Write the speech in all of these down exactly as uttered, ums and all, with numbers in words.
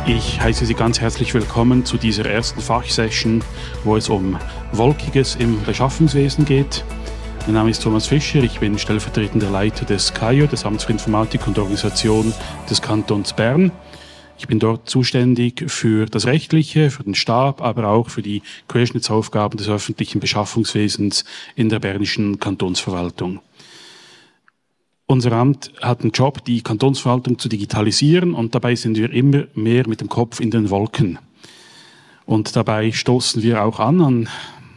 Ich heiße Sie ganz herzlich willkommen zu dieser ersten Fachsession, wo es um Wolkiges im Beschaffungswesen geht. Mein Name ist Thomas Fischer, ich bin stellvertretender Leiter des K I O, des Amts für Informatik und Organisation des Kantons Bern. Ich bin dort zuständig für das Rechtliche, für den Stab, aber auch für die Querschnittsaufgaben des öffentlichen Beschaffungswesens in der bernischen Kantonsverwaltung. Unser Amt hat einen Job, die Kantonsverwaltung zu digitalisieren, und dabei sind wir immer mehr mit dem Kopf in den Wolken. Und dabei stoßen wir auch an an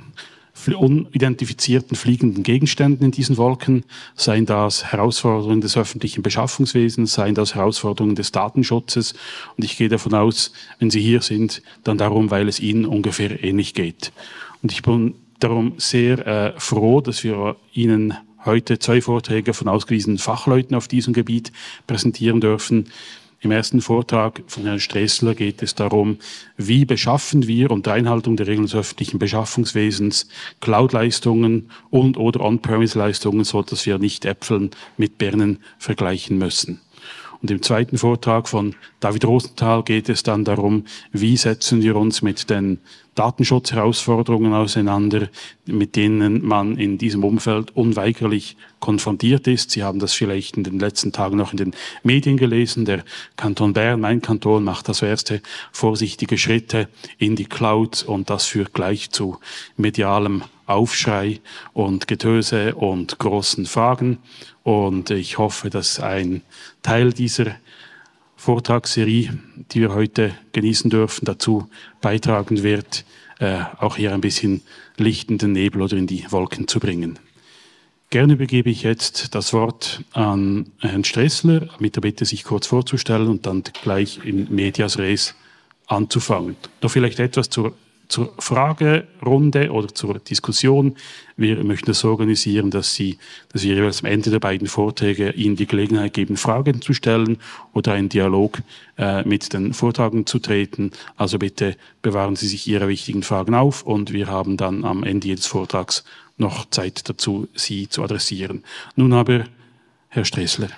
unidentifizierten fliegenden Gegenständen in diesen Wolken, seien das Herausforderungen des öffentlichen Beschaffungswesens, seien das Herausforderungen des Datenschutzes. Und ich gehe davon aus, wenn Sie hier sind, dann darum, weil es Ihnen ungefähr ähnlich geht. Und ich bin darum sehr äh, froh, dass wir Ihnen heute zwei Vorträge von ausgewiesenen Fachleuten auf diesem Gebiet präsentieren dürfen. Im ersten Vortrag von Herrn Stressler geht es darum, wie beschaffen wir unter Einhaltung der Regeln des öffentlichen Beschaffungswesens Cloud-Leistungen und oder On-Premise-Leistungen, so dass wir nicht Äpfeln mit Birnen vergleichen müssen. Und im zweiten Vortrag von David Rosenthal geht es dann darum, wie setzen wir uns mit den Datenschutzherausforderungen auseinander, mit denen man in diesem Umfeld unweigerlich konfrontiert ist. Sie haben das vielleicht in den letzten Tagen noch in den Medien gelesen. Der Kanton Bern, mein Kanton, macht das erste vorsichtige Schritte in die Cloud, und das führt gleich zu medialem Aufschrei und Getöse und großen Fragen. Und ich hoffe, dass ein Teil dieser Vortragsserie, die wir heute genießen dürfen, dazu beitragen wird, äh, auch hier ein bisschen Licht in den Nebel oder in die Wolken zu bringen. Gerne übergebe ich jetzt das Wort an Herrn Stressler, mit der Bitte, sich kurz vorzustellen und dann gleich in medias res anzufangen. Noch vielleicht etwas zur Zur Fragerunde oder zur Diskussion. Wir möchten es so organisieren, dass, Sie, dass wir jeweils am Ende der beiden Vorträge Ihnen die Gelegenheit geben, Fragen zu stellen oder einen Dialog äh, mit den Vortragenden zu treten. Also bitte bewahren Sie sich Ihre wichtigen Fragen auf, und wir haben dann am Ende jedes Vortrags noch Zeit dazu, Sie zu adressieren. Nun aber Herr Stressler.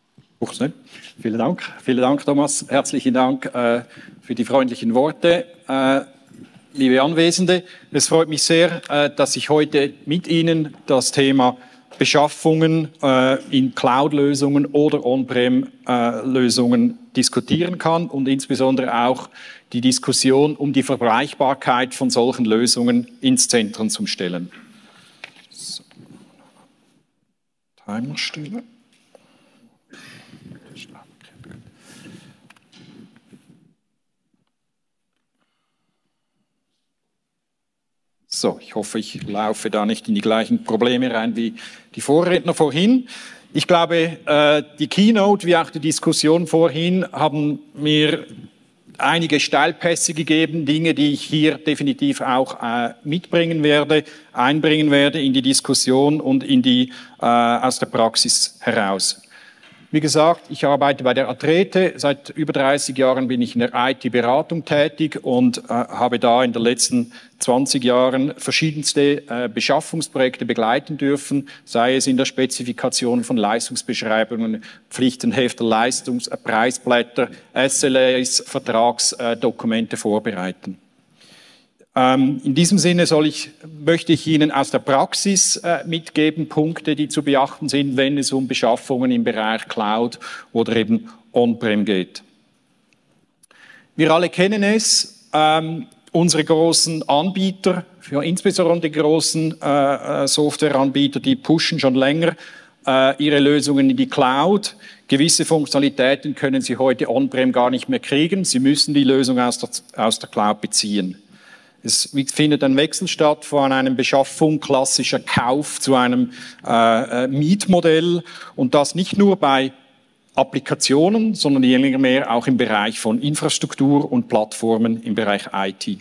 Vielen Dank. Vielen Dank, Thomas. Herzlichen Dank äh, für die freundlichen Worte. Äh, Liebe Anwesende, es freut mich sehr, dass ich heute mit Ihnen das Thema Beschaffungen in Cloud-Lösungen oder On-Prem-Lösungen diskutieren kann und insbesondere auch die Diskussion um die Vergleichbarkeit von solchen Lösungen ins Zentrum zu stellen. So. Timer stellen. So, ich hoffe, ich laufe da nicht in die gleichen Probleme rein wie die Vorredner vorhin. Ich glaube, äh, die Keynote wie auch die Diskussion vorhin haben mir einige Steilpässe gegeben, Dinge, die ich hier definitiv auch äh, mitbringen werde, einbringen werde in die Diskussion und in die, äh, aus der Praxis heraus. Wie gesagt, ich arbeite bei der Atrete. Seit über dreißig Jahren bin ich in der I T-Beratung tätig und äh, habe da in den letzten zwanzig Jahren verschiedenste äh, Beschaffungsprojekte begleiten dürfen, sei es in der Spezifikation von Leistungsbeschreibungen, Pflichtenhefter, Leistungs-, äh, Preisblätter, S L As, Vertragsdokumente äh, vorbereiten. Ähm, in diesem Sinne soll ich, möchte ich Ihnen aus der Praxis äh, mitgeben, Punkte, die zu beachten sind, wenn es um Beschaffungen im Bereich Cloud oder eben On-Prem geht. Wir alle kennen es, ähm, unsere großen Anbieter, für insbesondere die großen äh, Softwareanbieter, die pushen schon länger äh, ihre Lösungen in die Cloud. Gewisse Funktionalitäten können sie heute On-Prem gar nicht mehr kriegen. Sie müssen die Lösung aus der, aus der Cloud beziehen. Es findet ein Wechsel statt von einem Beschaffung klassischer Kauf zu einem äh, Mietmodell, und das nicht nur bei Applikationen, sondern je mehr auch im Bereich von Infrastruktur und Plattformen im Bereich I T.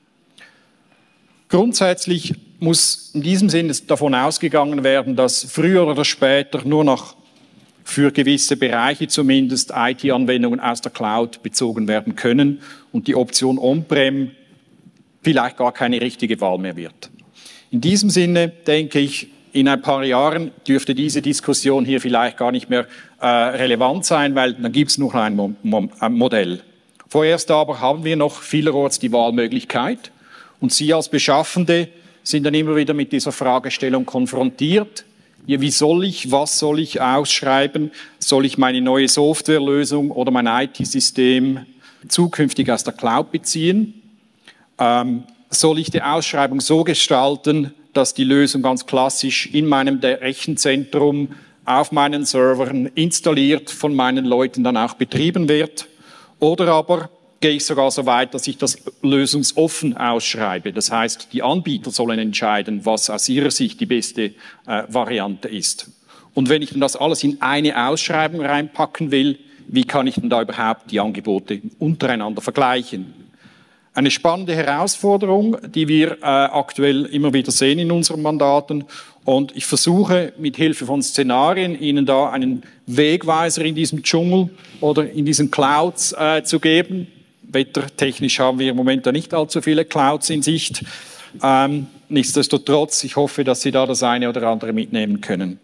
Grundsätzlich muss in diesem Sinne davon ausgegangen werden, dass früher oder später nur noch für gewisse Bereiche zumindest I T-Anwendungen aus der Cloud bezogen werden können und die Option On-Prem vielleicht gar keine richtige Wahl mehr wird. In diesem Sinne denke ich, in ein paar Jahren dürfte diese Diskussion hier vielleicht gar nicht mehr äh, relevant sein, weil dann gibt es nur ein, Mo ein Modell. Vorerst aber haben wir noch vielerorts die Wahlmöglichkeit und Sie als Beschaffende sind dann immer wieder mit dieser Fragestellung konfrontiert. Ja, wie soll ich, was soll ich ausschreiben? Soll ich meine neue Softwarelösung oder mein I T-System zukünftig aus der Cloud beziehen? Ähm, soll ich die Ausschreibung so gestalten, dass die Lösung ganz klassisch in meinem Rechenzentrum auf meinen Servern installiert von meinen Leuten dann auch betrieben wird? Oder aber gehe ich sogar so weit, dass ich das lösungsoffen ausschreibe. Das heißt, die Anbieter sollen entscheiden, was aus ihrer Sicht die beste äh, Variante ist. Und wenn ich dann das alles in eine Ausschreibung reinpacken will, wie kann ich denn da überhaupt die Angebote untereinander vergleichen? Eine spannende Herausforderung, die wir äh, aktuell immer wieder sehen in unseren Mandaten. Und ich versuche mit Hilfe von Szenarien Ihnen da einen Wegweiser in diesem Dschungel oder in diesen Clouds äh, zu geben. Wettertechnisch haben wir im Moment da nicht allzu viele Clouds in Sicht. Ähm, nichtsdestotrotz, ich hoffe, dass Sie da das eine oder andere mitnehmen können.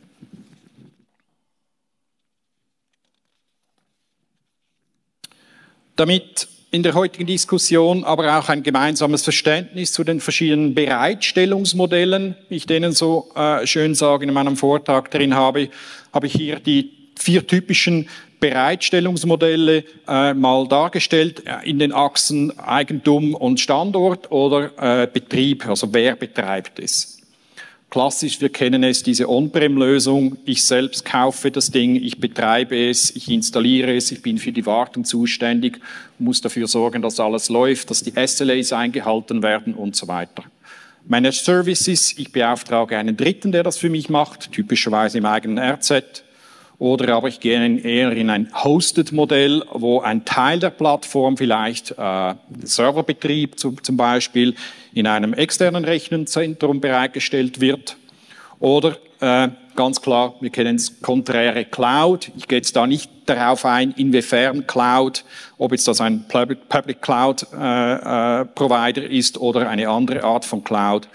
Damit in der heutigen Diskussion aber auch ein gemeinsames Verständnis zu den verschiedenen Bereitstellungsmodellen, wie ich denen so äh, schön sage in meinem Vortrag drin habe, habe ich hier die vier typischen Bereitstellungsmodelle äh, mal dargestellt in den Achsen Eigentum und Standort oder äh, Betrieb, also wer betreibt es. Klassisch, wir kennen es, diese On-Prem-Lösung. Ich selbst kaufe das Ding, ich betreibe es, ich installiere es, ich bin für die Wartung zuständig, muss dafür sorgen, dass alles läuft, dass die S L As eingehalten werden und so weiter. Managed Services, ich beauftrage einen Dritten, der das für mich macht, typischerweise im eigenen R Z. Oder aber ich gehe eher in ein Hosted-Modell, wo ein Teil der Plattform vielleicht äh, Serverbetrieb zum, zum Beispiel in einem externen Rechenzentrum bereitgestellt wird. Oder äh, ganz klar, wir kennen es, konträre Cloud. Ich gehe jetzt da nicht darauf ein, inwiefern Cloud, ob jetzt das ein Public, Public Cloud äh, äh, Provider ist oder eine andere Art von Cloud.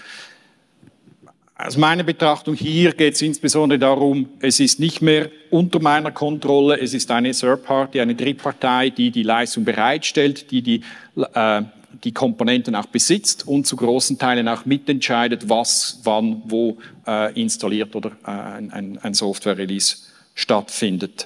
Aus meiner Betrachtung hier geht es insbesondere darum, es ist nicht mehr unter meiner Kontrolle, es ist eine Third Party, eine Drittpartei, die die Leistung bereitstellt, die die, äh, die Komponenten auch besitzt und zu großen Teilen auch mitentscheidet, was, wann, wo äh, installiert oder äh, ein, ein Software-Release stattfindet.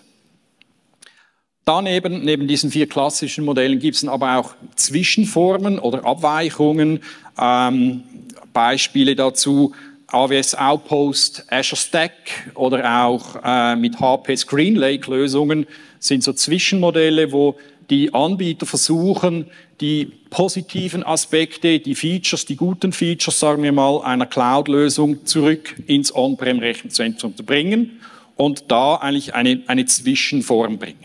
Daneben, neben diesen vier klassischen Modellen gibt es aber auch Zwischenformen oder Abweichungen, ähm, Beispiele dazu, A W S Outpost, Azure Stack oder auch äh, mit H P Screen Lake Lösungen sind so Zwischenmodelle, wo die Anbieter versuchen, die positiven Aspekte, die Features, die guten Features, sagen wir mal, einer Cloud-Lösung zurück ins On-Prem-Rechenzentrum zu bringen und da eigentlich eine, eine Zwischenform bringen.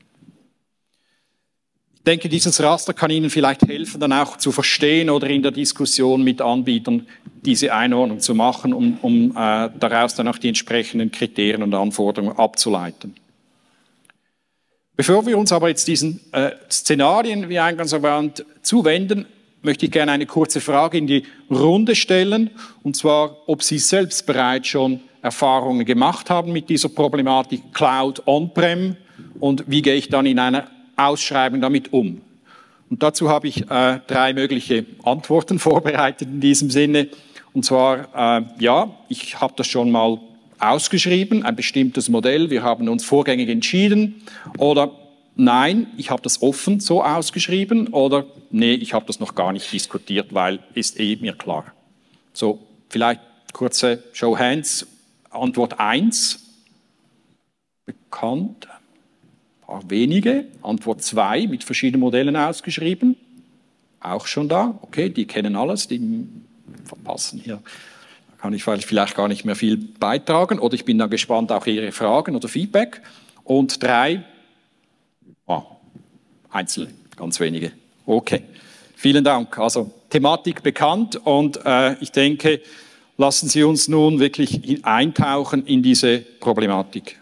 Ich denke, dieses Raster kann Ihnen vielleicht helfen, dann auch zu verstehen oder in der Diskussion mit Anbietern diese Einordnung zu machen, um, um äh, daraus dann auch die entsprechenden Kriterien und Anforderungen abzuleiten. Bevor wir uns aber jetzt diesen äh, Szenarien, wie eingangs erwähnt, zuwenden, möchte ich gerne eine kurze Frage in die Runde stellen, und zwar, ob Sie selbst bereits schon Erfahrungen gemacht haben mit dieser Problematik Cloud On-Prem und wie gehe ich dann in einer Ausschreibung damit um. Und dazu habe ich äh, drei mögliche Antworten vorbereitet in diesem Sinne. Und zwar, äh, ja, ich habe das schon mal ausgeschrieben, ein bestimmtes Modell, wir haben uns vorgängig entschieden. Oder nein, ich habe das offen so ausgeschrieben. Oder nee, ich habe das noch gar nicht diskutiert, weil ist eh mir klar. So, vielleicht kurze Show Hands. Antwort eins, bekannt. Wenige. Antwort zwei, mit verschiedenen Modellen ausgeschrieben. Auch schon da. Okay, die kennen alles, die verpassen hier. Da kann ich vielleicht gar nicht mehr viel beitragen. Oder ich bin dann gespannt auf Ihre Fragen oder Feedback. Und drei, oh, Einzelne, ganz wenige. Okay, vielen Dank. Also Thematik bekannt und äh, ich denke, lassen Sie uns nun wirklich eintauchen in diese Problematik.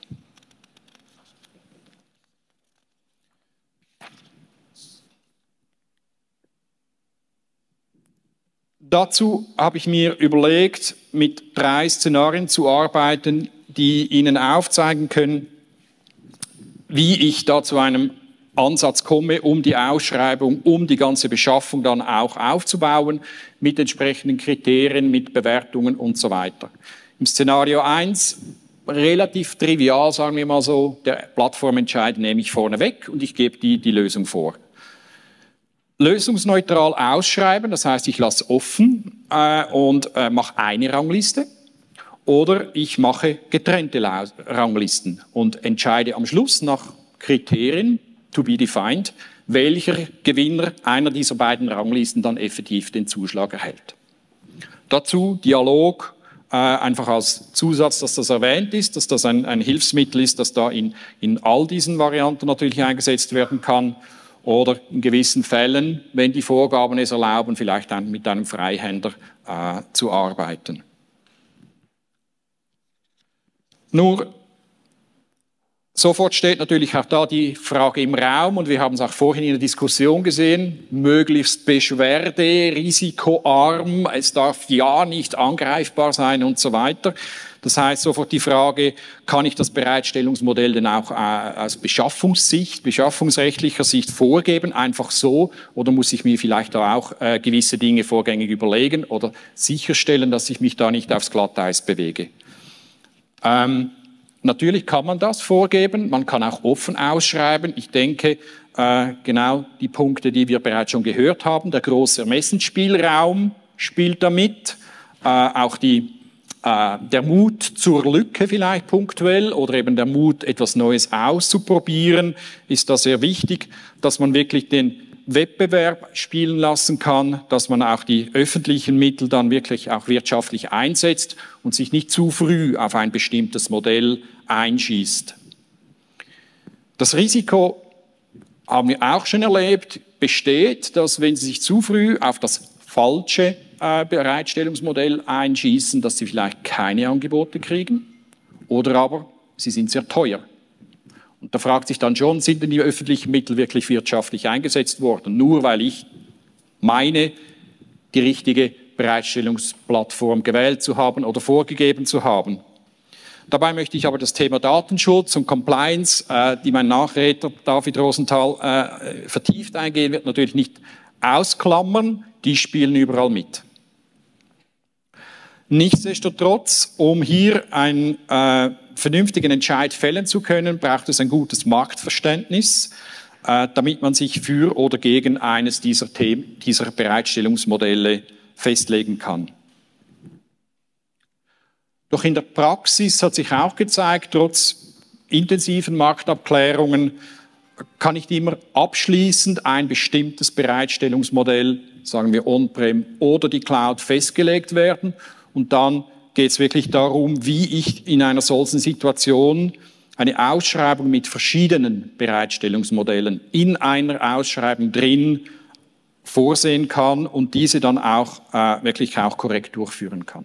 Dazu habe ich mir überlegt, mit drei Szenarien zu arbeiten, die Ihnen aufzeigen können, wie ich da zu einem Ansatz komme, um die Ausschreibung, um die ganze Beschaffung dann auch aufzubauen, mit entsprechenden Kriterien, mit Bewertungen und so weiter. Im Szenario eins, relativ trivial, sagen wir mal so, der Plattformentscheid nehme ich vorne weg und ich gebe die, die Lösung vor. Lösungsneutral ausschreiben, das heißt, ich lasse offen äh, und äh, mache eine Rangliste. Oder ich mache getrennte Ranglisten und entscheide am Schluss nach Kriterien, to be defined, welcher Gewinner einer dieser beiden Ranglisten dann effektiv den Zuschlag erhält. Dazu Dialog, äh, einfach als Zusatz, dass das erwähnt ist, dass das ein, ein Hilfsmittel ist, das da in, in all diesen Varianten natürlich eingesetzt werden kann. Oder in gewissen Fällen, wenn die Vorgaben es erlauben, vielleicht dann mit einem Freihänder äh, zu arbeiten. Nur, sofort steht natürlich auch da die Frage im Raum, und wir haben es auch vorhin in der Diskussion gesehen, möglichst beschwerde-, risikoarm, es darf ja nicht angreifbar sein und so weiter. Das heißt sofort die Frage, kann ich das Bereitstellungsmodell denn auch äh, aus Beschaffungssicht, beschaffungsrechtlicher Sicht vorgeben, einfach so, oder muss ich mir vielleicht da auch äh, gewisse Dinge vorgängig überlegen oder sicherstellen, dass ich mich da nicht aufs Glatteis bewege? Ähm, natürlich kann man das vorgeben, man kann auch offen ausschreiben. Ich denke, äh, genau die Punkte, die wir bereits schon gehört haben, der große Ermessensspielraum spielt damit, äh, auch die der Mut zur Lücke vielleicht punktuell oder eben der Mut, etwas Neues auszuprobieren, ist da sehr wichtig, dass man wirklich den Wettbewerb spielen lassen kann, dass man auch die öffentlichen Mittel dann wirklich auch wirtschaftlich einsetzt und sich nicht zu früh auf ein bestimmtes Modell einschießt. Das Risiko, haben wir auch schon erlebt, besteht, dass wenn Sie sich zu früh auf das falsche Bereitstellungsmodell einschießen, dass sie vielleicht keine Angebote kriegen oder aber sie sind sehr teuer. Und da fragt sich dann schon, sind denn die öffentlichen Mittel wirklich wirtschaftlich eingesetzt worden? Nur weil ich meine, die richtige Bereitstellungsplattform gewählt zu haben oder vorgegeben zu haben. Dabei möchte ich aber das Thema Datenschutz und Compliance, äh, die mein Nachredner David Rosenthal äh, vertieft eingehen wird, natürlich nicht ausklammern. Die spielen überall mit. Nichtsdestotrotz, um hier einen äh, vernünftigen Entscheid fällen zu können, braucht es ein gutes Marktverständnis, äh, damit man sich für oder gegen eines dieser, Themen, dieser Bereitstellungsmodelle festlegen kann. Doch in der Praxis hat sich auch gezeigt, trotz intensiven Marktabklärungen kann nicht immer abschließend ein bestimmtes Bereitstellungsmodell, sagen wir On-Prem oder die Cloud, festgelegt werden. Und dann geht es wirklich darum, wie ich in einer solchen Situation eine Ausschreibung mit verschiedenen Bereitstellungsmodellen in einer Ausschreibung drin vorsehen kann und diese dann auch äh, wirklich auch korrekt durchführen kann.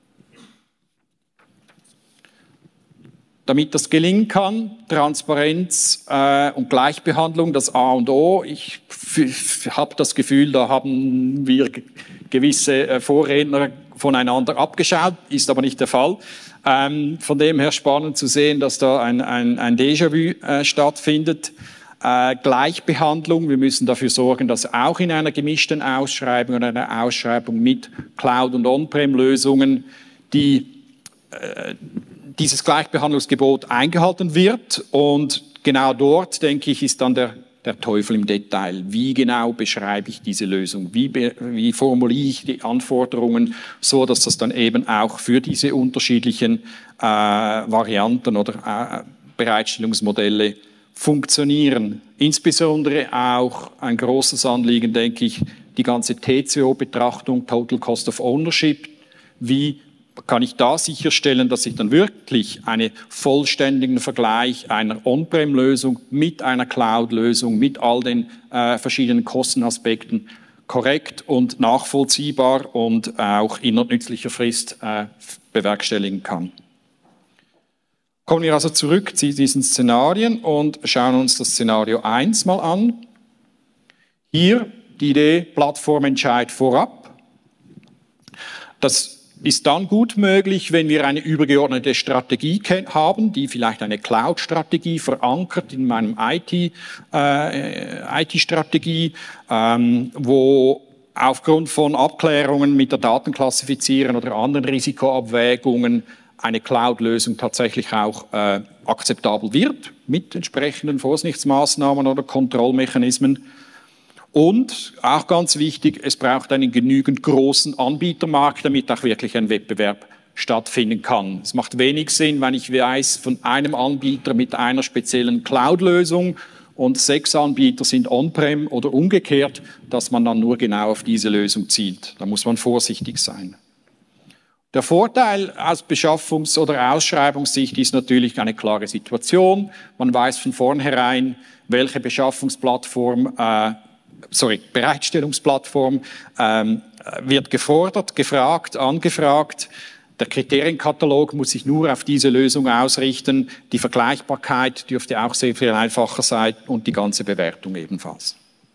Damit das gelingen kann, Transparenz äh, und Gleichbehandlung, das A und O. Ich habe das Gefühl, da haben wir gewisse äh, Vorredner voneinander abgeschaut, ist aber nicht der Fall. Ähm, von dem her spannend zu sehen, dass da ein, ein, ein Déjà-vu äh, stattfindet. Äh, Gleichbehandlung, wir müssen dafür sorgen, dass auch in einer gemischten Ausschreibung oder einer Ausschreibung mit Cloud- und On-Prem-Lösungen die äh, dieses Gleichbehandlungsgebot eingehalten wird. Und genau dort, denke ich, ist dann der, der Teufel im Detail. Wie genau beschreibe ich diese Lösung? Wie, wie formuliere ich die Anforderungen, so dass das dann eben auch für diese unterschiedlichen äh, Varianten oder äh, Bereitstellungsmodelle funktionieren? Insbesondere auch ein großes Anliegen, denke ich, die ganze T C O-Betrachtung, Total Cost of Ownership. Wie kann ich da sicherstellen, dass ich dann wirklich einen vollständigen Vergleich einer On-Prem-Lösung mit einer Cloud-Lösung, mit all den äh, verschiedenen Kostenaspekten korrekt und nachvollziehbar und auch innerhalb nützlicher Frist äh, bewerkstelligen kann. Kommen wir also zurück zu diesen Szenarien und schauen uns das Szenario eins mal an. Hier die Idee Plattformentscheid vorab. Das ist dann gut möglich, wenn wir eine übergeordnete Strategie haben, die vielleicht eine Cloud-Strategie verankert in meinem I T, äh, I T-Strategie, ähm, wo aufgrund von Abklärungen mit der Datenklassifizieren oder anderen Risikoabwägungen eine Cloud-Lösung tatsächlich auch äh, akzeptabel wird, mit entsprechenden Vorsichtsmaßnahmen oder Kontrollmechanismen. Und auch ganz wichtig, es braucht einen genügend großen Anbietermarkt, damit auch wirklich ein Wettbewerb stattfinden kann. Es macht wenig Sinn, wenn ich weiß, von einem Anbieter mit einer speziellen Cloud-Lösung und sechs Anbieter sind on-prem oder umgekehrt, dass man dann nur genau auf diese Lösung zielt. Da muss man vorsichtig sein. Der Vorteil aus Beschaffungs- oder Ausschreibungssicht ist natürlich eine klare Situation. Man weiß von vornherein, welche Beschaffungsplattform äh, sorry, Bereitstellungsplattform ähm, wird gefordert, gefragt, angefragt. Der Kriterienkatalog muss sich nur auf diese Lösung ausrichten. Die Vergleichbarkeit dürfte auch sehr viel einfacher sein und die ganze Bewertung ebenfalls.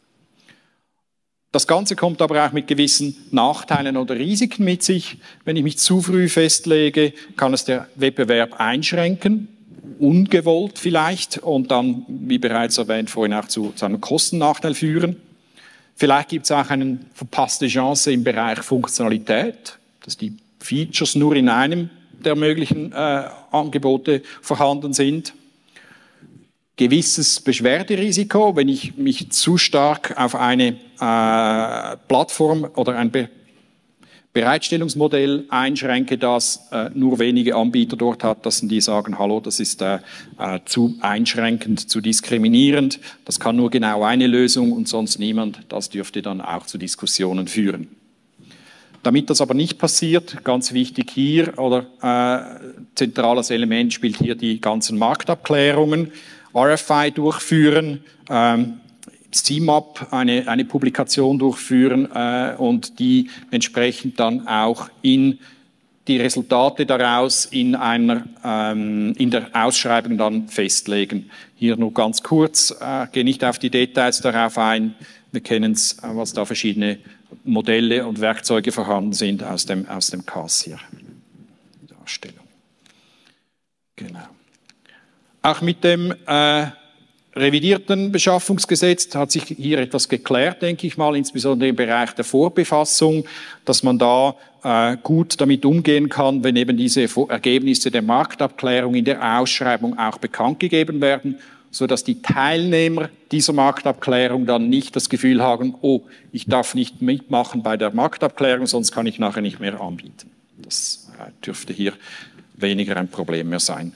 Das Ganze kommt aber auch mit gewissen Nachteilen oder Risiken mit sich. Wenn ich mich zu früh festlege, kann es der Wettbewerb einschränken, ungewollt vielleicht, und dann, wie bereits erwähnt, vorhin auch zu, zu einem Kostennachteil führen. Vielleicht gibt es auch eine verpasste Chance im Bereich Funktionalität, dass die Features nur in einem der möglichen äh, Angebote vorhanden sind. Gewisses Beschwerderisiko, wenn ich mich zu stark auf eine äh, Plattform oder ein Be Bereitstellungsmodell einschränke, das äh, nur wenige Anbieter dort hat, dass die sagen, hallo, das ist äh, äh, zu einschränkend, zu diskriminierend, das kann nur genau eine Lösung und sonst niemand, das dürfte dann auch zu Diskussionen führen. Damit das aber nicht passiert, ganz wichtig hier, oder äh, zentrales Element spielt hier die ganzen Marktabklärungen, R F I durchführen, ähm, C M A P, eine, eine Publikation durchführen äh, und die entsprechend dann auch in die Resultate daraus in, einer, ähm, in der Ausschreibung dann festlegen. Hier nur ganz kurz, äh, gehe nicht auf die Details darauf ein. Wir kennen es, äh, was da verschiedene Modelle und Werkzeuge vorhanden sind aus dem, aus dem C A S hier. Darstellung. Genau. Auch mit dem äh, revidierten Beschaffungsgesetz hat sich hier etwas geklärt, denke ich mal, insbesondere im Bereich der Vorbefassung, dass man da äh, gut damit umgehen kann, wenn eben diese Ergebnisse der Marktabklärung in der Ausschreibung auch bekannt gegeben werden, sodass die Teilnehmer dieser Marktabklärung dann nicht das Gefühl haben, oh, ich darf nicht mitmachen bei der Marktabklärung, sonst kann ich nachher nicht mehr anbieten. Das äh, dürfte hier weniger ein Problem mehr sein.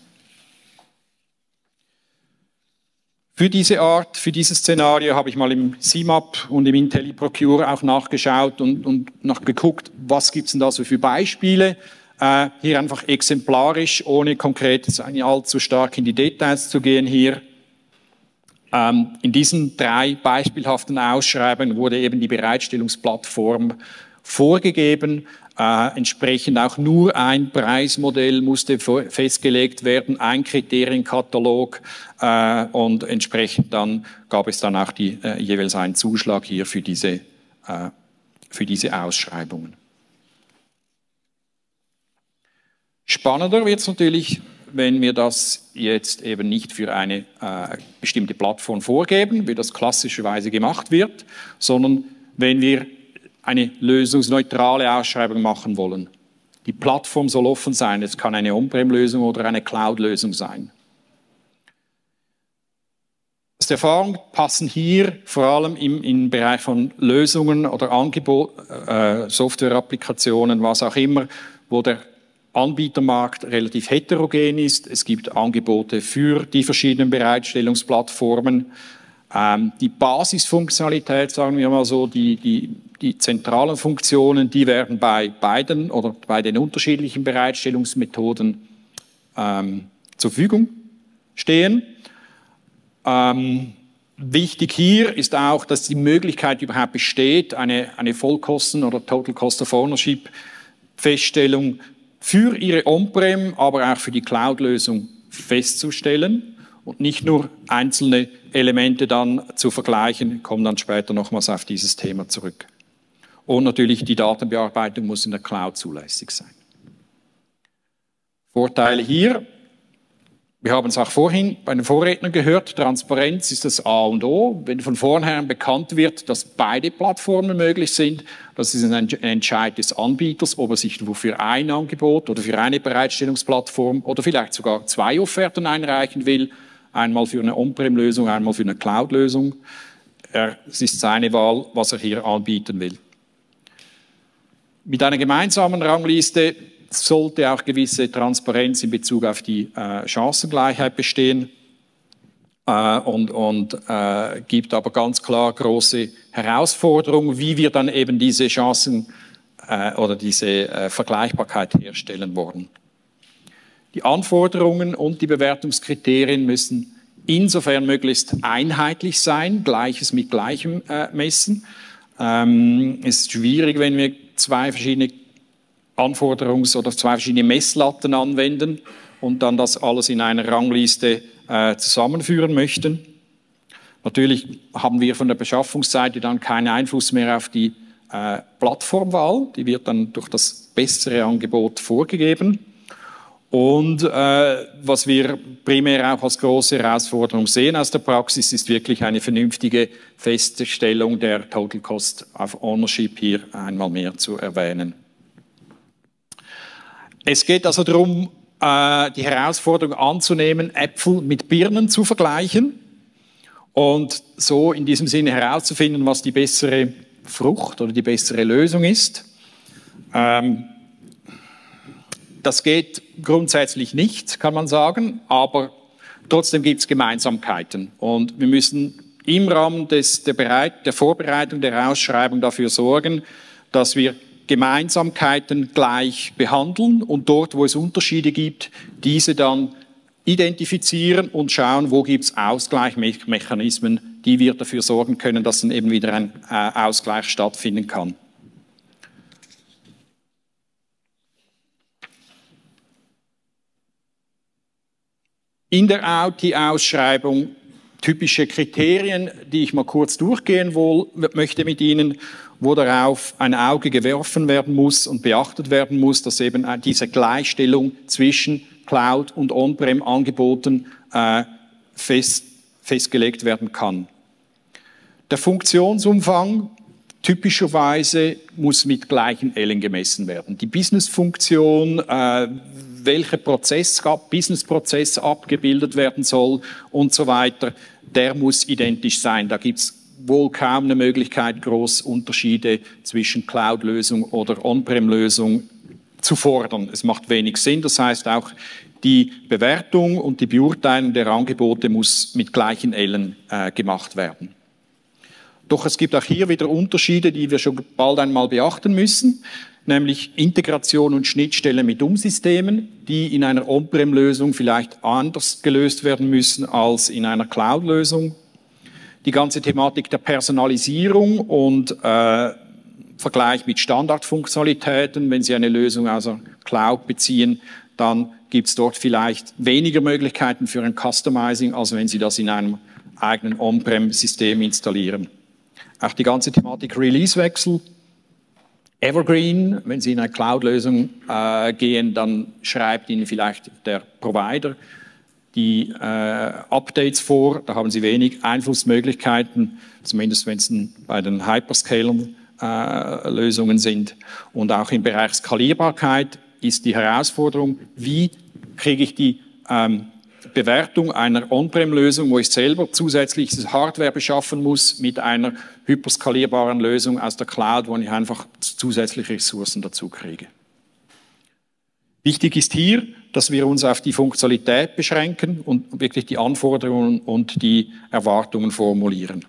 Für diese Art, für dieses Szenario habe ich mal im C M A P und im IntelliProcure auch nachgeschaut und, und nachgeguckt, was gibt es denn da so für Beispiele. Äh, hier einfach exemplarisch, ohne konkret allzu stark in die Details zu gehen hier. Ähm, in diesen drei beispielhaften Ausschreibungen wurde eben die Bereitstellungsplattform vorgegeben. Äh, entsprechend auch nur ein Preismodell musste festgelegt werden, ein Kriterienkatalog äh, und entsprechend dann gab es dann auch die, äh, jeweils einen Zuschlag hier für diese, äh, für diese Ausschreibungen. Spannender wird es natürlich, wenn wir das jetzt eben nicht für eine äh, bestimmte Plattform vorgeben, wie das klassischerweise gemacht wird, sondern wenn wir eine lösungsneutrale Ausschreibung machen wollen. Die Plattform soll offen sein. Es kann eine On-Prem-Lösung oder eine Cloud-Lösung sein. Aus der Erfahrung passen hier vor allem im, im Bereich von Lösungen oder Angebot, äh, Software-Applikationen, was auch immer, wo der Anbietermarkt relativ heterogen ist. Es gibt Angebote für die verschiedenen Bereitstellungsplattformen. Ähm, die Basisfunktionalität, sagen wir mal so, die, die, die zentralen Funktionen, die werden bei beiden oder bei den unterschiedlichen Bereitstellungsmethoden ähm, zur Verfügung stehen. Ähm, wichtig hier ist auch, dass die Möglichkeit überhaupt besteht, eine, eine Vollkosten- oder Total Cost of Ownership Feststellung für Ihre On-Prem, aber auch für die Cloud-Lösung festzustellen und nicht nur einzelne Elemente dann zu vergleichen. Ich komme dann später nochmals auf dieses Thema zurück. Und natürlich die Datenbearbeitung muss in der Cloud zulässig sein. Vorteile hier. Wir haben es auch vorhin bei den Vorrednern gehört, Transparenz ist das A und O. Wenn von vornherein bekannt wird, dass beide Plattformen möglich sind, das ist ein Entscheid des Anbieters, ob er sich für ein Angebot oder für eine Bereitstellungsplattform oder vielleicht sogar zwei Offerten einreichen will, einmal für eine On-Prem-Lösung, einmal für eine Cloud-Lösung. Es ist seine Wahl, was er hier anbieten will. Mit einer gemeinsamen Rangliste sollte auch gewisse Transparenz in Bezug auf die äh, Chancengleichheit bestehen äh, und, und äh, gibt aber ganz klar große Herausforderungen, wie wir dann eben diese Chancen äh, oder diese äh, Vergleichbarkeit herstellen wollen. Die Anforderungen und die Bewertungskriterien müssen insofern möglichst einheitlich sein, Gleiches mit Gleichem äh, messen. Ähm, es ist schwierig, wenn wir zwei verschiedene Anforderungs- oder zwei verschiedene Messlatten anwenden und dann das alles in einer Rangliste äh, zusammenführen möchten. Natürlich haben wir von der Beschaffungsseite dann keinen Einfluss mehr auf die äh, Plattformwahl, die wird dann durch das bessere Angebot vorgegeben. Und äh, was wir primär auch als große Herausforderung sehen aus der Praxis, ist wirklich eine vernünftige Feststellung der Total Cost of Ownership hier einmal mehr zu erwähnen. Es geht also darum, äh, die Herausforderung anzunehmen, Äpfel mit Birnen zu vergleichen und so in diesem Sinne herauszufinden, was die bessere Frucht oder die bessere Lösung ist. Ähm, das geht grundsätzlich nicht, kann man sagen, aber trotzdem gibt es Gemeinsamkeiten und wir müssen im Rahmen des, der, Bereit, der Vorbereitung der Ausschreibung dafür sorgen, dass wir Gemeinsamkeiten gleich behandeln und dort, wo es Unterschiede gibt, diese dann identifizieren und schauen, wo gibt es Ausgleichsmechanismen, die wir dafür sorgen können, dass dann eben wieder ein äh, Ausgleich stattfinden kann. In der A O T-Ausschreibung typische Kriterien, die ich mal kurz durchgehen wohl, möchte mit Ihnen, wo darauf ein Auge geworfen werden muss und beachtet werden muss, dass eben diese Gleichstellung zwischen Cloud- und On-Prem-Angeboten äh, fest, festgelegt werden kann. Der Funktionsumfang typischerweise muss mit gleichen Ellen gemessen werden. Die Business-Funktion, äh, welcher Prozess, Business-Prozess abgebildet werden soll und so weiter, der muss identisch sein. Da gibt es wohl kaum eine Möglichkeit, groß Unterschiede zwischen Cloud-Lösung oder On-Prem-Lösung zu fordern. Es macht wenig Sinn. Das heißt, auch die Bewertung und die Beurteilung der Angebote muss mit gleichen Ellen äh, gemacht werden. Doch es gibt auch hier wieder Unterschiede, die wir schon bald einmal beachten müssen, nämlich Integration und Schnittstelle mit Umsystemen, die in einer On-Prem-Lösung vielleicht anders gelöst werden müssen als in einer Cloud-Lösung. Die ganze Thematik der Personalisierung und äh, Vergleich mit Standardfunktionalitäten. Wenn Sie eine Lösung aus der Cloud beziehen, dann gibt es dort vielleicht weniger Möglichkeiten für ein Customizing, als wenn Sie das in einem eigenen On-Prem-System installieren. Auch die ganze Thematik Release-Wechsel. Evergreen, wenn Sie in eine Cloud-Lösung äh, gehen, dann schreibt Ihnen vielleicht der Provider die äh, Updates vor. Da haben Sie wenig Einflussmöglichkeiten, zumindest wenn es bei den Hyperscaler-Lösungen äh, sind. Und auch im Bereich Skalierbarkeit ist die Herausforderung, wie kriege ich die ähm, Bewertung einer On-Prem-Lösung, wo ich selber zusätzliches Hardware beschaffen muss, mit einer hyperskalierbaren Lösung aus der Cloud, wo ich einfach zusätzliche Ressourcen dazu kriege. Wichtig ist hier, dass wir uns auf die Funktionalität beschränken und wirklich die Anforderungen und die Erwartungen formulieren.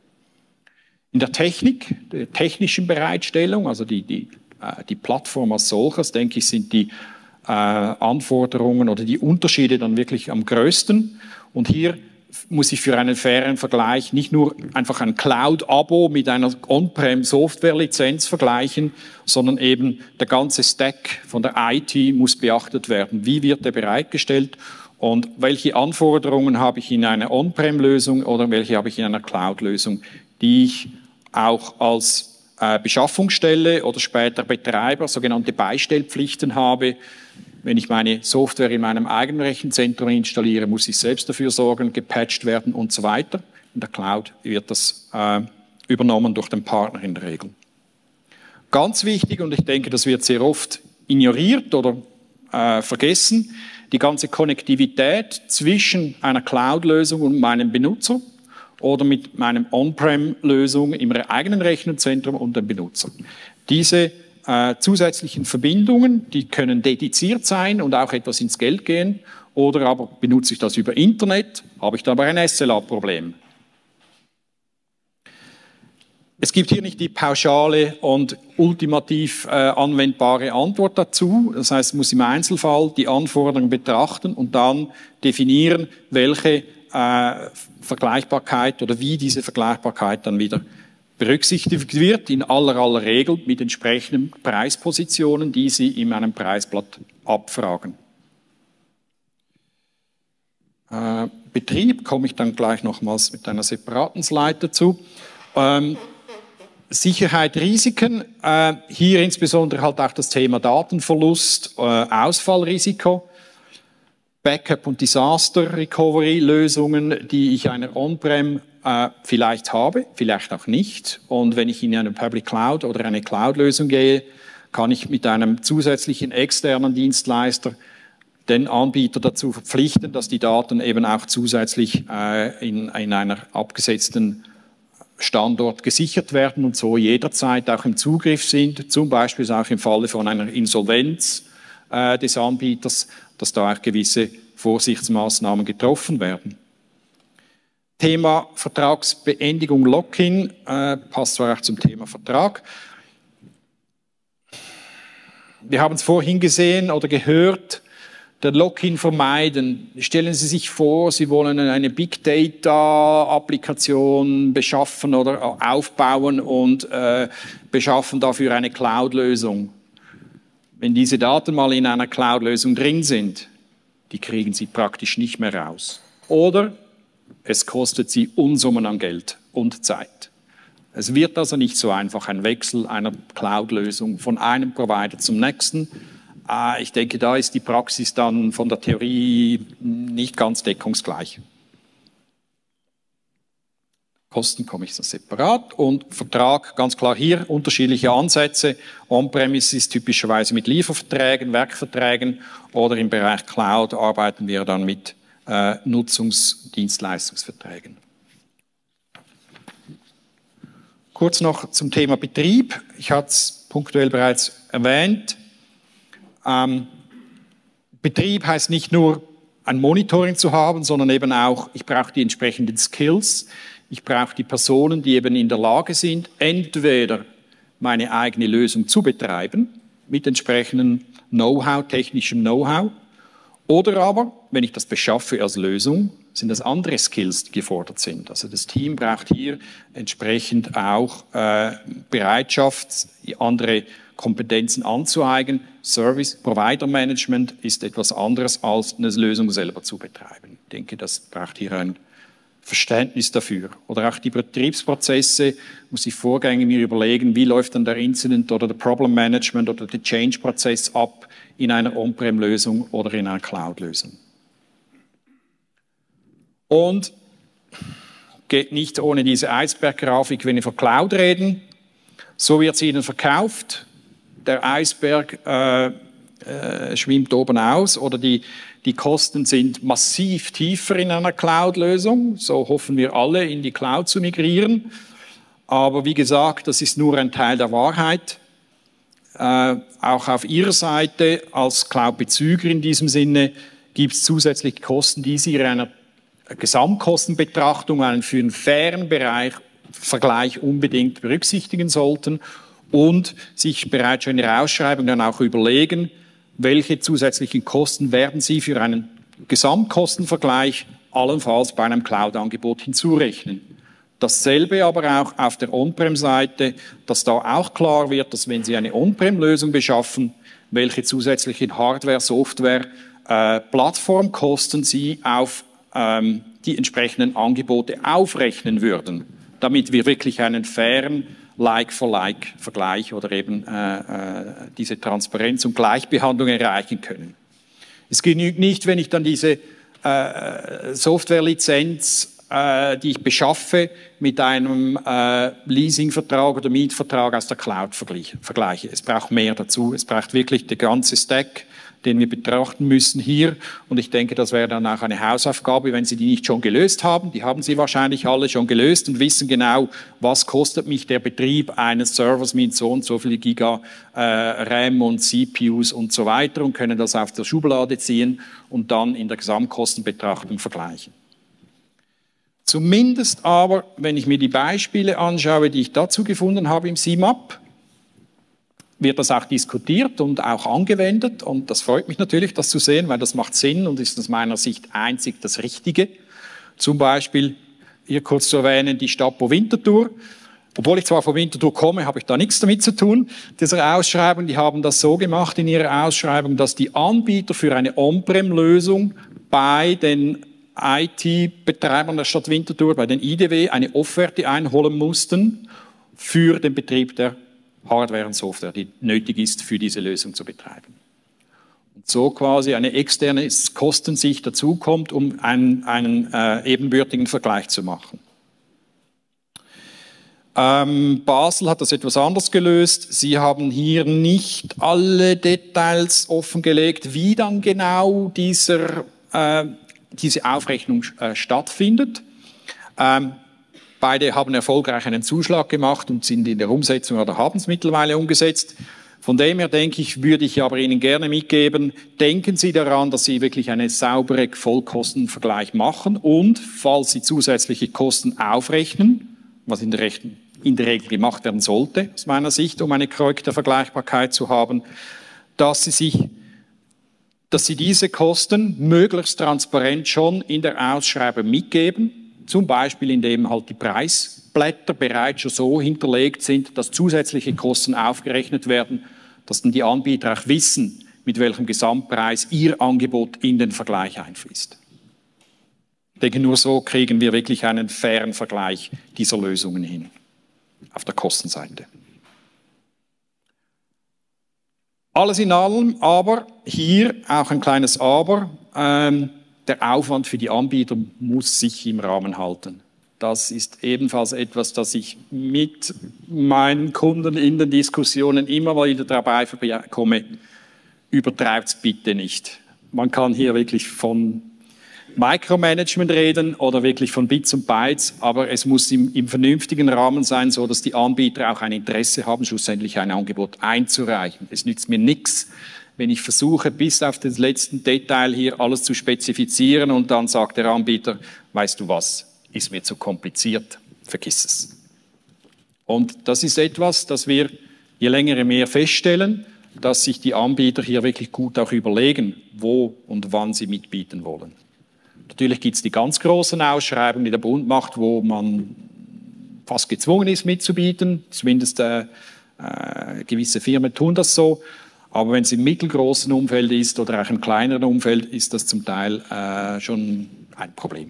In der Technik, der technischen Bereitstellung, also die, die, die Plattform als solches, denke ich, sind die äh, Anforderungen oder die Unterschiede dann wirklich am größten. Und hier muss ich für einen fairen Vergleich nicht nur einfach ein Cloud-Abo mit einer On-Prem-Software-Lizenz vergleichen, sondern eben der ganze Stack von der I T muss beachtet werden. Wie wird der bereitgestellt und welche Anforderungen habe ich in einer On-Prem-Lösung oder welche habe ich in einer Cloud-Lösung, die ich auch als äh, Beschaffungsstelle oder später Betreiber sogenannte Beistellpflichten habe. Wenn ich meine Software in meinem eigenen Rechenzentrum installiere, muss ich selbst dafür sorgen, gepatcht werden und so weiter. In der Cloud wird das äh, übernommen durch den Partner in der Regel. Ganz wichtig, und ich denke, das wird sehr oft ignoriert oder äh, vergessen, die ganze Konnektivität zwischen einer Cloud-Lösung und meinem Benutzer oder mit meinem On-Prem-Lösung im eigenen Rechenzentrum und dem Benutzer. Diese äh, zusätzlichen Verbindungen, die können dediziert sein und auch etwas ins Geld gehen, oder aber benutze ich das über Internet, habe ich da aber ein S L A-Problem. Es gibt hier nicht die pauschale und ultimativ äh, anwendbare Antwort dazu. Das heißt, man muss im Einzelfall die Anforderungen betrachten und dann definieren, welche äh, Vergleichbarkeit oder wie diese Vergleichbarkeit dann wieder berücksichtigt wird, in aller aller Regel mit entsprechenden Preispositionen, die Sie in einem Preisblatt abfragen. Äh, Betrieb komme ich dann gleich nochmals mit einer separaten Slide dazu. Ähm, Sicherheit, Risiken, äh, hier insbesondere halt auch das Thema Datenverlust, äh, Ausfallrisiko, Backup- und Disaster-Recovery-Lösungen, die ich einer On-Prem äh, vielleicht habe, vielleicht auch nicht. Und wenn ich in eine Public Cloud oder eine Cloud-Lösung gehe, kann ich mit einem zusätzlichen externen Dienstleister den Anbieter dazu verpflichten, dass die Daten eben auch zusätzlich äh, in, in einer abgesetzten Standort gesichert werden und so jederzeit auch im Zugriff sind, zum Beispiel auch im Falle von einer Insolvenz äh, des Anbieters, dass da auch gewisse Vorsichtsmaßnahmen getroffen werden. Thema Vertragsbeendigung Lock-in äh, passt zwar auch zum Thema Vertrag. Wir haben es vorhin gesehen oder gehört, der Lock-in vermeiden. Stellen Sie sich vor, Sie wollen eine Big Data-Applikation beschaffen oder aufbauen und äh, beschaffen dafür eine Cloud-Lösung. Wenn diese Daten mal in einer Cloud-Lösung drin sind, die kriegen Sie praktisch nicht mehr raus. Oder es kostet Sie Unsummen an Geld und Zeit. Es wird also nicht so einfach ein Wechsel einer Cloud-Lösung von einem Provider zum nächsten. Ich denke, da ist die Praxis dann von der Theorie nicht ganz deckungsgleich. Kosten komme ich so separat und Vertrag, ganz klar hier, unterschiedliche Ansätze. On-Premise typischerweise mit Lieferverträgen, Werkverträgen oder im Bereich Cloud arbeiten wir dann mit äh, Nutzungsdienstleistungsverträgen. Kurz noch zum Thema Betrieb. Ich hatte es punktuell bereits erwähnt. Ähm, Betrieb heißt nicht nur ein Monitoring zu haben, sondern eben auch, ich brauche die entsprechenden Skills, ich brauche die Personen, die eben in der Lage sind, entweder meine eigene Lösung zu betreiben, mit entsprechendem Know-how, technischem Know-how, oder aber, wenn ich das beschaffe als Lösung, sind das andere Skills, die gefordert sind. Also das Team braucht hier entsprechend auch äh, Bereitschaft, andere Kompetenzen anzueignen. Service Provider Management ist etwas anderes, als eine Lösung selber zu betreiben. Ich denke, das braucht hier ein Verständnis dafür. Oder auch die Betriebsprozesse, muss ich vorgängig mir überlegen, wie läuft dann der Incident oder der Problem Management oder der Change-Prozess ab in einer On-Prem-Lösung oder in einer Cloud-Lösung. Und geht nicht ohne diese Eisberggrafik, wenn wir von Cloud reden. So wird es Ihnen verkauft. Der Eisberg äh, äh, schwimmt oben aus oder die, die Kosten sind massiv tiefer in einer Cloud-Lösung. So hoffen wir alle, in die Cloud zu migrieren. Aber wie gesagt, das ist nur ein Teil der Wahrheit. Äh, auch auf Ihrer Seite als Cloud-Bezüger in diesem Sinne gibt es zusätzliche Kosten, die Sie in einer Gesamtkostenbetrachtung einen für einen fairen Bereich, Vergleich unbedingt berücksichtigen sollten und sich bereits schon in der Ausschreibung dann auch überlegen, welche zusätzlichen Kosten werden Sie für einen Gesamtkostenvergleich allenfalls bei einem Cloud-Angebot hinzurechnen. Dasselbe aber auch auf der On-Prem-Seite, dass da auch klar wird, dass wenn Sie eine On-Prem-Lösung beschaffen, welche zusätzlichen Hardware, Software, äh, Plattformkosten Sie auf ähm, die entsprechenden Angebote aufrechnen würden, damit wir wirklich einen fairen Like-for-Like-Vergleich oder eben äh, äh, diese Transparenz und Gleichbehandlung erreichen können. Es genügt nicht, wenn ich dann diese äh, Softwarelizenz, äh, die ich beschaffe, mit einem äh, Leasingvertrag oder Mietvertrag aus der Cloud vergleiche. vergleiche. Es braucht mehr dazu. Es braucht wirklich den ganzen Stack, den wir betrachten müssen hier. Und ich denke, das wäre dann auch eine Hausaufgabe, wenn Sie die nicht schon gelöst haben. Die haben Sie wahrscheinlich alle schon gelöst und wissen genau, was kostet mich der Betrieb eines Servers mit so und so viel Giga äh, RAM und C P Us und so weiter und können das auf der Schublade ziehen und dann in der Gesamtkostenbetrachtung vergleichen. Zumindest aber, wenn ich mir die Beispiele anschaue, die ich dazu gefunden habe im C I M A P, wird das auch diskutiert und auch angewendet. Und das freut mich natürlich, das zu sehen, weil das macht Sinn und ist aus meiner Sicht einzig das Richtige. Zum Beispiel, hier kurz zu erwähnen, die Stapo Winterthur. Obwohl ich zwar von Winterthur komme, habe ich da nichts damit zu tun. Diese Ausschreibung, die haben das so gemacht in ihrer Ausschreibung, dass die Anbieter für eine On-Prem-Lösung bei den I T-Betreibern der Stadt Winterthur, bei den I D W, eine Offerte einholen mussten für den Betrieb der Hardware und Software, die nötig ist, für diese Lösung zu betreiben. Und so quasi eine externe Kostensicht dazukommt, um einen, einen äh, ebenbürtigen Vergleich zu machen. Ähm, Basel hat das etwas anders gelöst. Sie haben hier nicht alle Details offengelegt, wie dann genau dieser, äh, diese Aufrechnung äh, stattfindet. Ähm, Beide haben erfolgreich einen Zuschlag gemacht und sind in der Umsetzung oder haben es mittlerweile umgesetzt. Von dem her denke ich, würde ich aber Ihnen gerne mitgeben, denken Sie daran, dass Sie wirklich einen sauberen Vollkostenvergleich machen und, falls Sie zusätzliche Kosten aufrechnen, was in der, Rechten, in der Regel gemacht werden sollte, aus meiner Sicht, um eine korrekte Vergleichbarkeit zu haben, dass Sie sich dass Sie diese Kosten möglichst transparent schon in der Ausschreibung mitgeben, zum Beispiel indem halt die Preisblätter bereits schon so hinterlegt sind, dass zusätzliche Kosten aufgerechnet werden, dass dann die Anbieter auch wissen, mit welchem Gesamtpreis ihr Angebot in den Vergleich einfließt. Ich denke, nur so kriegen wir wirklich einen fairen Vergleich dieser Lösungen hin, auf der Kostenseite. Alles in allem aber, hier auch ein kleines Aber, ähm, der Aufwand für die Anbieter muss sich im Rahmen halten. Das ist ebenfalls etwas, das ich mit meinen Kunden in den Diskussionen immer wieder dabei bekomme. Übertreibt es bitte nicht. Man kann hier wirklich von Micromanagement reden oder wirklich von Bits und Bytes, aber es muss im, im vernünftigen Rahmen sein, so dass die Anbieter auch ein Interesse haben, schlussendlich ein Angebot einzureichen. Es nützt mir nichts, wenn ich versuche, bis auf das letzte Detail hier alles zu spezifizieren und dann sagt der Anbieter, weißt du was, ist mir zu kompliziert, vergiss es. Und das ist etwas, das wir je länger je mehr feststellen, dass sich die Anbieter hier wirklich gut auch überlegen, wo und wann sie mitbieten wollen. Natürlich gibt es die ganz großen Ausschreibungen, die der Bund macht, wo man fast gezwungen ist mitzubieten, zumindest äh, äh, gewisse Firmen tun das so. Aber wenn es im mittelgroßen Umfeld ist oder auch im kleineren Umfeld, ist das zum Teil äh, schon ein Problem.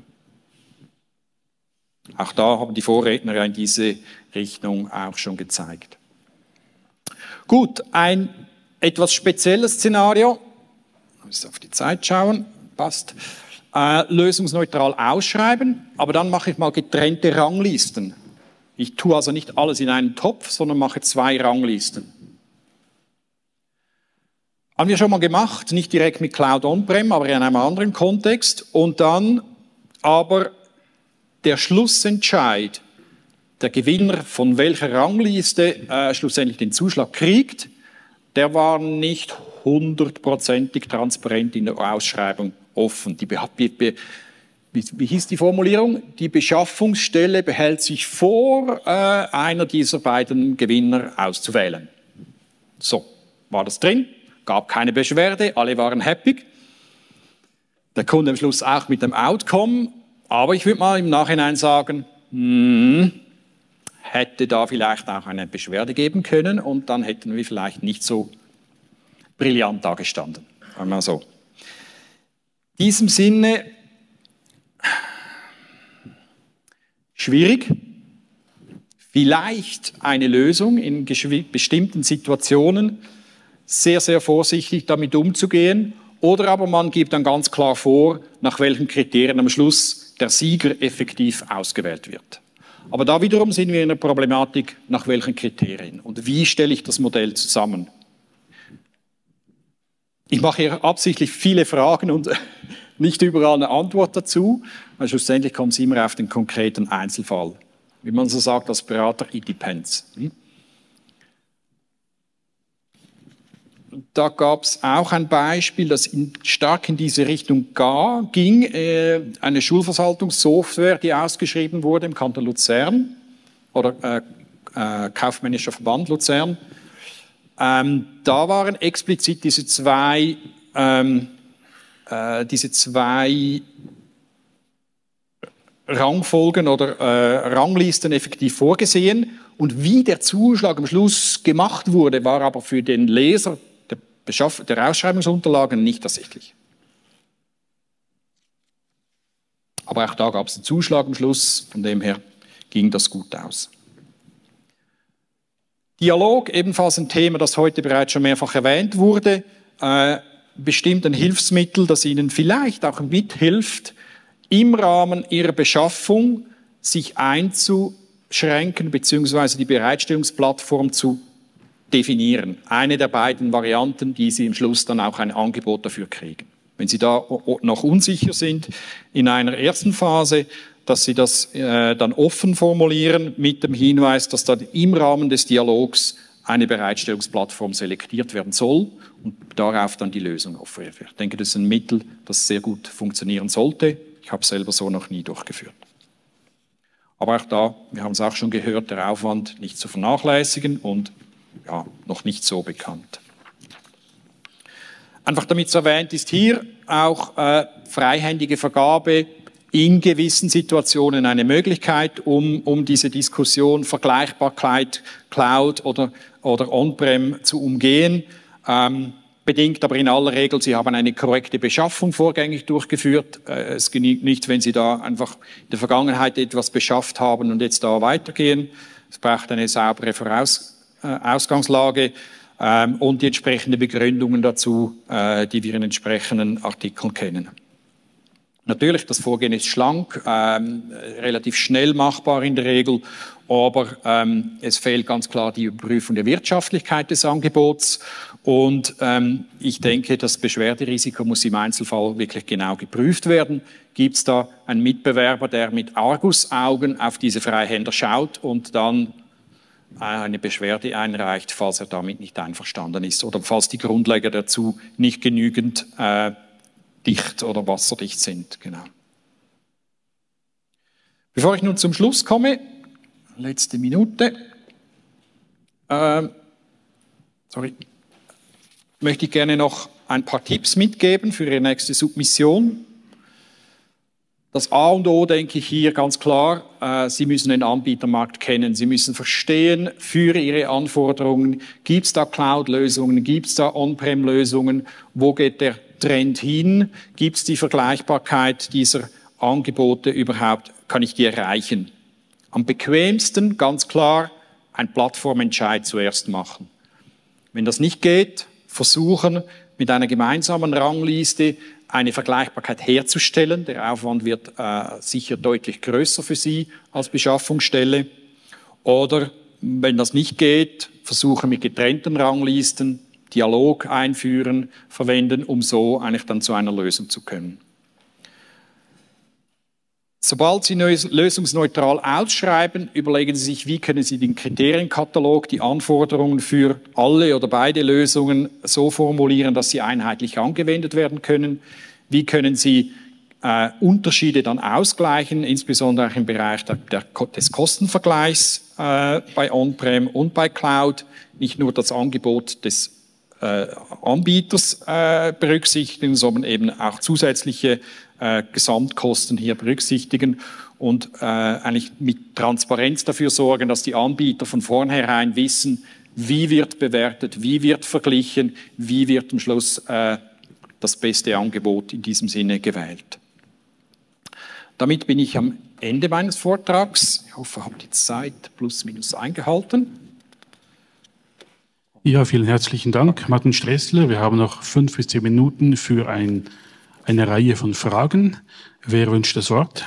Auch da haben die Vorredner in diese Richtung auch schon gezeigt. Gut, ein etwas spezielles Szenario, ich muss auf die Zeit schauen, passt, äh, lösungsneutral ausschreiben, aber dann mache ich mal getrennte Ranglisten. Ich tue also nicht alles in einen Topf, sondern mache zwei Ranglisten. Haben wir schon mal gemacht, nicht direkt mit Cloud On-Prem, aber in einem anderen Kontext. Und dann aber der Schlussentscheid, der Gewinner von welcher Rangliste äh, schlussendlich den Zuschlag kriegt, der war nicht hundertprozentig transparent in der Ausschreibung offen. Die Be Be wie, wie hieß die Formulierung? Die Beschaffungsstelle behält sich vor, äh, einer dieser beiden Gewinner auszuwählen. So, war das drin? Gab keine Beschwerde, alle waren happy. Der Kunde am Schluss auch mit dem Outcome. Aber ich würde mal im Nachhinein sagen, hmm, hätte da vielleicht auch eine Beschwerde geben können und dann hätten wir vielleicht nicht so brillant dagestanden. Einmal so. In diesem Sinne schwierig. Vielleicht eine Lösung in bestimmten Situationen, sehr, sehr vorsichtig damit umzugehen Oder aber man gibt dann ganz klar vor, nach welchen Kriterien am Schluss der Sieger effektiv ausgewählt wird. Aber da wiederum sind wir in der Problematik, nach welchen Kriterien und wie stelle ich das Modell zusammen. Ich mache hier absichtlich viele Fragen und nicht überall eine Antwort dazu, weil schlussendlich kommt es immer auf den konkreten Einzelfall. Wie man so sagt als Berater, it depends. Da gab es auch ein Beispiel, das in, stark in diese Richtung gar, ging, äh, eine Schulverwaltungssoftware, die ausgeschrieben wurde im Kanton Luzern oder äh, äh, Kaufmännischer Verband Luzern. Ähm, da waren explizit diese zwei, ähm, äh, diese zwei Rangfolgen oder äh, Ranglisten effektiv vorgesehen. Und wie der Zuschlag am Schluss gemacht wurde, war aber für den Leser der, Beschaff der Ausschreibungsunterlagen nicht ersichtlich. Aber auch da gab es einen Zuschlag am Schluss, von dem her ging das gut aus. Dialog, ebenfalls ein Thema, das heute bereits schon mehrfach erwähnt wurde, äh, bestimmt ein Hilfsmittel, das Ihnen vielleicht auch mithilft, im Rahmen Ihrer Beschaffung sich einzuschränken bzw. die Bereitstellungsplattform zu definieren. Eine der beiden Varianten, die Sie im Schluss dann auch ein Angebot dafür kriegen. Wenn Sie da noch unsicher sind in einer ersten Phase, dass Sie das äh, dann offen formulieren mit dem Hinweis, dass dann im Rahmen des Dialogs eine Bereitstellungsplattform selektiert werden soll und darauf dann die Lösung offeriert wird. Ich denke, das ist ein Mittel, das sehr gut funktionieren sollte. Ich habe es selber so noch nie durchgeführt. Aber auch da, wir haben es auch schon gehört, der Aufwand nicht zu vernachlässigen und ja, noch nicht so bekannt. Einfach damit es erwähnt ist, hier auch äh, freihändige Vergabe in gewissen Situationen eine Möglichkeit, um, um diese Diskussion Vergleichbarkeit, Cloud oder, oder On-Prem zu umgehen. Ähm, bedingt aber in aller Regel, Sie haben eine korrekte Beschaffung vorgängig durchgeführt. Äh, es genügt nicht, wenn Sie da einfach in der Vergangenheit etwas beschafft haben und jetzt da weitergehen. Es braucht eine saubere Voraus, äh, Ausgangslage ähm, und die entsprechenden Begründungen dazu, äh, die wir in entsprechenden Artikeln kennen. Natürlich, das Vorgehen ist schlank, ähm, relativ schnell machbar in der Regel, aber ähm, es fehlt ganz klar die Überprüfung der Wirtschaftlichkeit des Angebots und ähm, ich denke, das Beschwerderisiko muss im Einzelfall wirklich genau geprüft werden. Gibt es da einen Mitbewerber, der mit Argusaugen auf diese Freihänder schaut und dann eine Beschwerde einreicht, falls er damit nicht einverstanden ist oder falls die Grundlagen dazu nicht genügend äh, dicht oder wasserdicht sind. Genau. Bevor ich nun zum Schluss komme, letzte Minute, äh, sorry, möchte ich gerne noch ein paar Tipps mitgeben für Ihre nächste Submission. Das A und O, denke ich hier ganz klar, äh, Sie müssen den Anbietermarkt kennen. Sie müssen verstehen, für Ihre Anforderungen, gibt es da Cloud-Lösungen, gibt es da On-Prem-Lösungen, wo geht der Trend hin, gibt es die Vergleichbarkeit dieser Angebote überhaupt, kann ich die erreichen? Am bequemsten, ganz klar, ein Plattformentscheid zuerst machen. Wenn das nicht geht, versuchen, mit einer gemeinsamen Rangliste eine Vergleichbarkeit herzustellen. Der Aufwand wird äh, sicher deutlich größer für Sie als Beschaffungsstelle. Oder wenn das nicht geht, versuchen mit getrennten Ranglisten, Dialog einführen, verwenden, um so eigentlich dann zu einer Lösung zu können. Sobald Sie lösungsneutral ausschreiben, überlegen Sie sich, wie können Sie den Kriterienkatalog, die Anforderungen für alle oder beide Lösungen so formulieren, dass sie einheitlich angewendet werden können. Wie können Sie äh, Unterschiede dann ausgleichen, insbesondere auch im Bereich der, der, des Kostenvergleichs äh, bei On-Prem und bei Cloud. Nicht nur das Angebot des Äh, Anbieters äh, berücksichtigen, sondern eben auch zusätzliche äh, Gesamtkosten hier berücksichtigen und äh, eigentlich mit Transparenz dafür sorgen, dass die Anbieter von vornherein wissen, wie wird bewertet, wie wird verglichen, wie wird am Schluss äh, das beste Angebot in diesem Sinne gewählt. Damit bin ich am Ende meines Vortrags. Ich hoffe, ich habe die Zeit plus minus eingehalten. Ja, vielen herzlichen Dank, Martin Stressler. Wir haben noch fünf bis zehn Minuten für ein, eine Reihe von Fragen. Wer wünscht das Wort?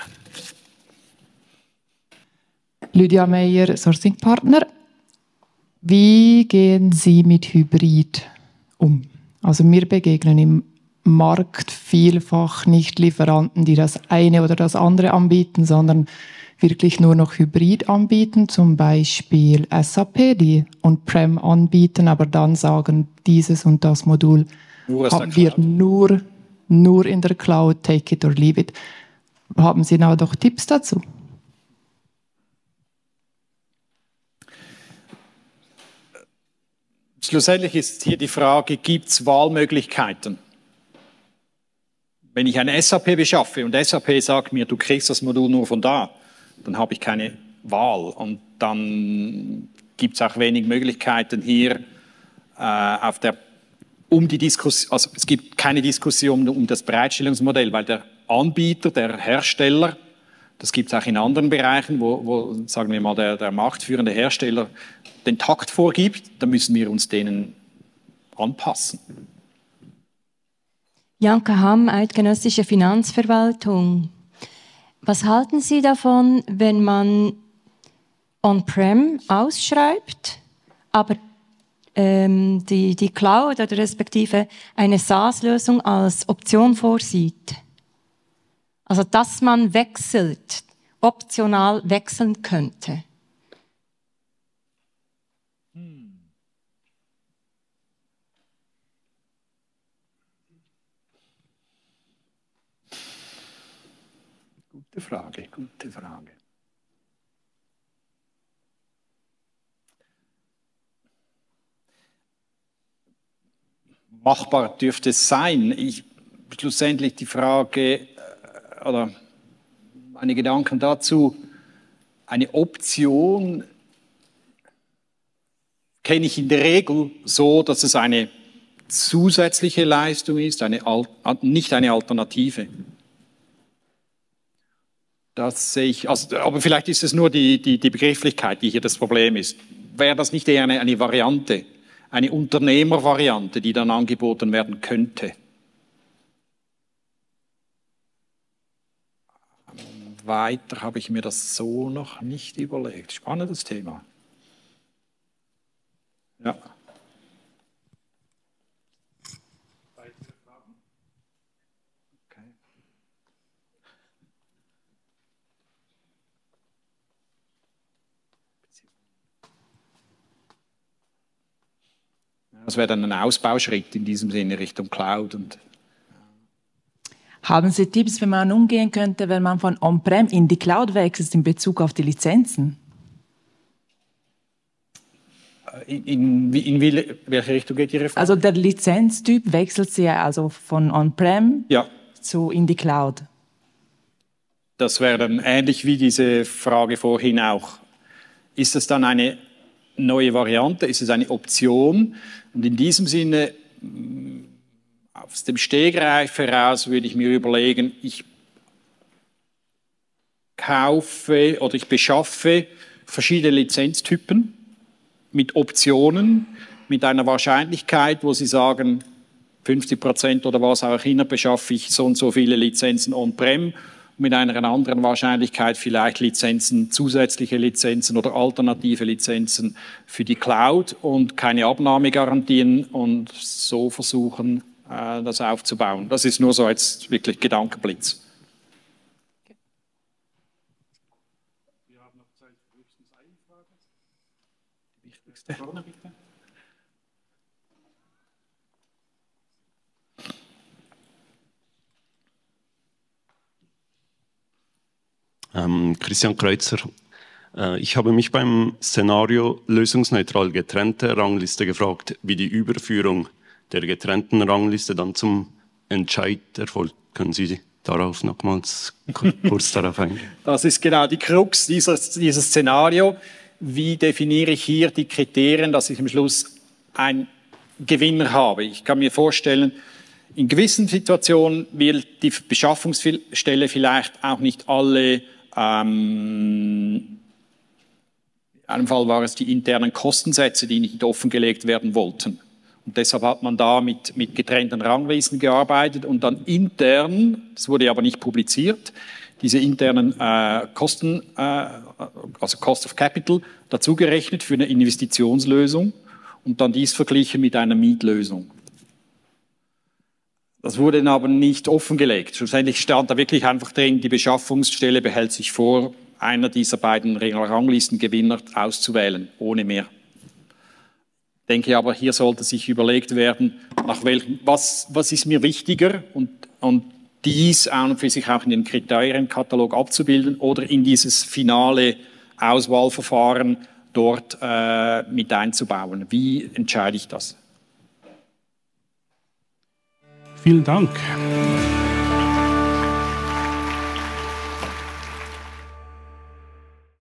Lydia Meyer, Sourcing Partner. Wie gehen Sie mit Hybrid um? Also mir begegnen im Markt vielfach nicht Lieferanten, die das eine oder das andere anbieten, sondern wirklich nur noch Hybrid anbieten, zum Beispiel S A P, die On-Prem anbieten, aber dann sagen, dieses und das Modul haben wir nur, nur in der Cloud, take it or leave it. Haben Sie noch doch Tipps dazu? Schlussendlich ist hier die Frage, gibt es Wahlmöglichkeiten? Wenn ich ein S A P beschaffe und S A P sagt mir, du kriegst das Modul nur von da, dann habe ich keine Wahl. Und dann gibt es auch wenig Möglichkeiten hier äh, auf der, um die Diskussion, also es gibt keine Diskussion um das Bereitstellungsmodell, weil der Anbieter, der Hersteller, das gibt es auch in anderen Bereichen, wo, wo sagen wir mal, der, der marktführende Hersteller den Takt vorgibt, dann müssen wir uns denen anpassen. Janka Hamm, Eidgenössische Finanzverwaltung. Was halten Sie davon, wenn man On-Prem ausschreibt, aber ähm, die, die Cloud oder respektive eine SaaS-Lösung als Option vorsieht? Also, dass man wechselt, optional wechseln könnte. Gute Frage, gute Frage. Machbar dürfte es sein. Ich, schlussendlich die Frage, oder meine Gedanken dazu, eine Option kenne ich in der Regel so, dass es eine zusätzliche Leistung ist, eine, nicht eine Alternative. Das sehe ich, also, aber vielleicht ist es nur die, die, die Begrifflichkeit, die hier das Problem ist. Wäre das nicht eher eine, eine Variante, eine Unternehmervariante, die dann angeboten werden könnte? Weiter habe ich mir das so noch nicht überlegt. Spannendes Thema. Ja. Das wäre dann ein Ausbauschritt in diesem Sinne Richtung Cloud. Und haben Sie Tipps, wie man umgehen könnte, wenn man von On-Prem in die Cloud wechselt in Bezug auf die Lizenzen? In, in, in welche Richtung geht Ihre Frage? Also der Lizenztyp wechselt Sie also von On-Prem ja. zu in die Cloud. Das wäre dann ähnlich wie diese Frage vorhin auch. Ist es dann eine neue Variante? Ist es eine Option? Und in diesem Sinne, aus dem Stegreif heraus würde ich mir überlegen, ich kaufe oder ich beschaffe verschiedene Lizenztypen mit Optionen, mit einer Wahrscheinlichkeit, wo Sie sagen, fünfzig Prozent oder was auch immer beschaffe ich so und so viele Lizenzen on-prem, mit einer anderen Wahrscheinlichkeit vielleicht Lizenzen, zusätzliche Lizenzen oder alternative Lizenzen für die Cloud und keine Abnahmegarantien und so versuchen, äh, das aufzubauen. Das ist nur so jetzt wirklich Gedankenblitz. Wir haben noch Zeit für höchstens eine Frage. Die wichtigste. Vorne bitte. Ähm, Christian Kreuzer. Äh, ich habe mich beim Szenario lösungsneutral getrennte Rangliste gefragt, wie die Überführung der getrennten Rangliste dann zum Entscheid erfolgt. Können Sie darauf nochmals kurz darauf eingehen? Das ist genau die Krux dieses, dieses Szenario. Wie definiere ich hier die Kriterien, dass ich am Schluss einen Gewinner habe? Ich kann mir vorstellen, in gewissen Situationen will die Beschaffungsstelle vielleicht auch nicht alle ähm, In einem Fall waren es die internen Kostensätze, die nicht offengelegt werden wollten. Und deshalb hat man da mit, mit getrennten Ranglisten gearbeitet und dann intern, das wurde aber nicht publiziert, diese internen äh, Kosten, äh, also Cost of Capital, dazugerechnet für eine Investitionslösung und dann dies verglichen mit einer Mietlösung. Das wurde dann aber nicht offengelegt. Schlussendlich stand da wirklich einfach drin, die Beschaffungsstelle behält sich vor, einer dieser beiden Ranglistengewinner auszuwählen, ohne mehr. Ich denke aber, hier sollte sich überlegt werden, nach welchem, was, was ist mir wichtiger und, und dies an und für sich auch in den Kriterienkatalog abzubilden oder in dieses finale Auswahlverfahren dort äh, mit einzubauen. Wie entscheide ich das? Vielen Dank.